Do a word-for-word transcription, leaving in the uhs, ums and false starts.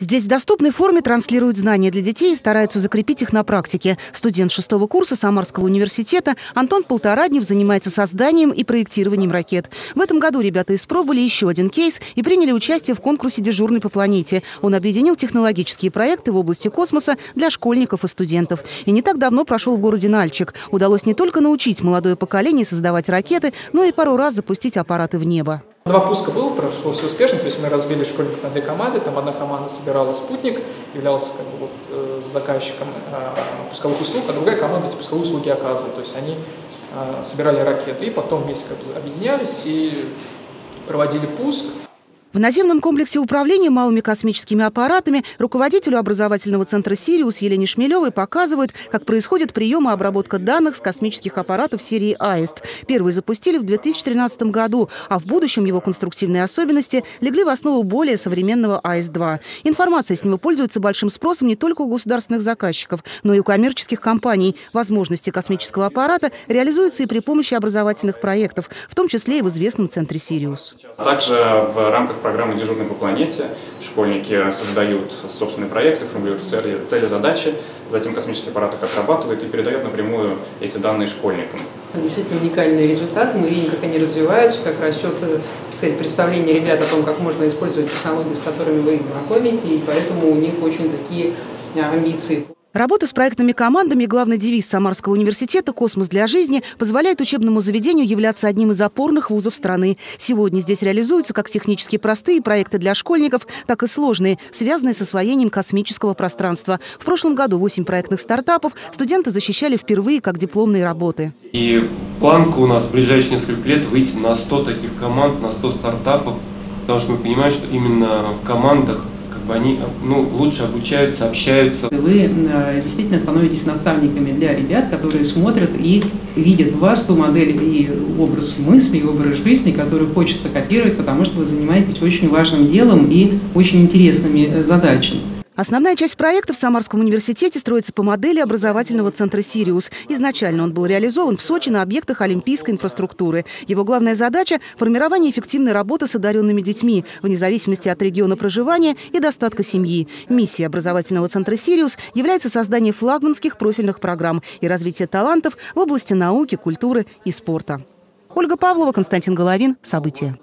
Здесь в доступной форме транслируют знания для детей и стараются закрепить их на практике. Студент шестого курса Самарского университета Антон Полтораднев занимается созданием и проектированием ракет. В этом году ребята испробовали еще один кейс и приняли участие в конкурсе «Дежурный по планете». Он объединил технологические проекты в области космоса для школьников и студентов. И не так давно прошел в городе Нальчик. Удалось не только научить молодое поколение создавать ракеты, но и пару раз запустить аппараты в небо. Два пуска было, прошло все успешно, то есть мы разбили школьников на две команды, там одна команда собирала спутник, являлся как бы, вот, э, заказчиком э, пусковых услуг, а другая команда эти пусковые услуги оказывала, то есть они э, собирали ракеты и потом вместе как бы, объединялись и проводили пуск. В наземном комплексе управления малыми космическими аппаратами руководителю образовательного центра «Сириус» Елене Шмелевой показывают, как происходит прием и обработка данных с космических аппаратов серии «Аист». Первый запустили в две тысячи тринадцатом году, а в будущем его конструктивные особенности легли в основу более современного «Аист-два». Информация с него пользуется большим спросом не только у государственных заказчиков, но и у коммерческих компаний. Возможности космического аппарата реализуются и при помощи образовательных проектов, в том числе и в известном центре «Сириус». Также в рамках программы «Дежурный по планете» школьники создают собственные проекты, формулируют цели, цели, задачи, затем космический аппарат их отрабатывает и передает напрямую эти данные школьникам. Действительно уникальные результаты. Мы видим, как они развиваются, как растет цель представления ребят о том, как можно использовать технологии, с которыми вы их знакомите, и поэтому у них очень такие амбиции. Работа с проектными командами – главный девиз Самарского университета «Космос для жизни» позволяет учебному заведению являться одним из опорных вузов страны. Сегодня здесь реализуются как технически простые проекты для школьников, так и сложные, связанные с освоением космического пространства. В прошлом году восемь проектных стартапов студенты защищали впервые как дипломные работы. И планка у нас в ближайшие несколько лет выйти на сто таких команд, на сто стартапов, потому что мы понимаем, что именно в командах они ну, лучше обучаются, общаются. Вы действительно становитесь наставниками для ребят, которые смотрят и видят в вас ту модель и образ мысли, и образ жизни, который хочется копировать, потому что вы занимаетесь очень важным делом и очень интересными задачами. Основная часть проекта в Самарском университете строится по модели образовательного центра «Сириус». Изначально он был реализован в Сочи на объектах олимпийской инфраструктуры. Его главная задача – формирование эффективной работы с одаренными детьми, вне зависимости от региона проживания и достатка семьи. Миссией образовательного центра «Сириус» является создание флагманских профильных программ и развитие талантов в области науки, культуры и спорта. Ольга Павлова, Константин Головин. События.